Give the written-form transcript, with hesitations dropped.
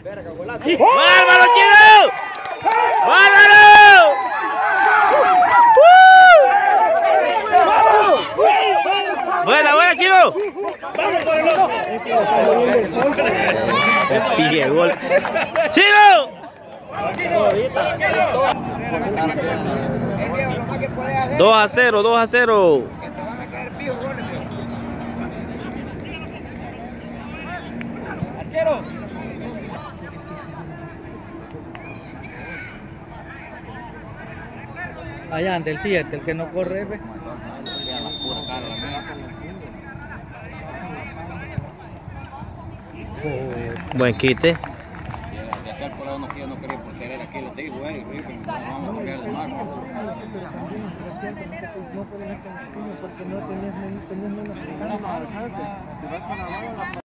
¡Bárbaro, Chino! ¡Bárbaro! Buena, buena, Chino. Pide gol. ¡Chino! 2-0, 2-0. Allá ante el 7, el que no corre, ve. Buen quite. De aquel por lado no quería por querer aquí, lo dijo él, vamos a cambiar de marca. No pueden estar porque no tenés menos